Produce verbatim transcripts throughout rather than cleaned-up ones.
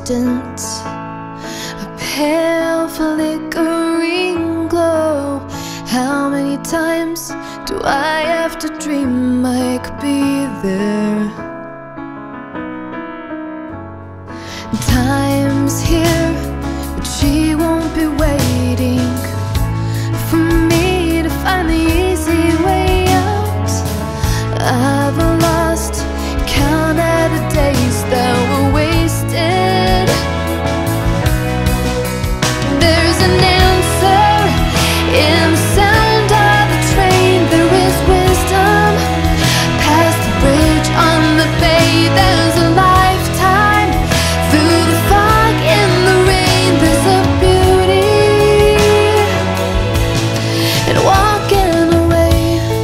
distance, a pale flickering glow. How many times do I have to dream I could be there? Time's here, but she won't be waiting for me to find the easy way out. I've lost count of the days that were wasted. There's an answer in the sound of the train. There is wisdom past the bridge on the bay. There's a lifetime through the fog in the rain. There's a beauty in walking away.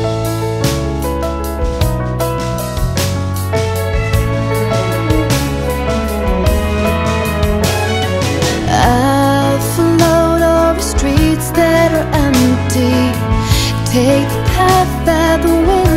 I've followed over streets that are empty. Take the path that the wind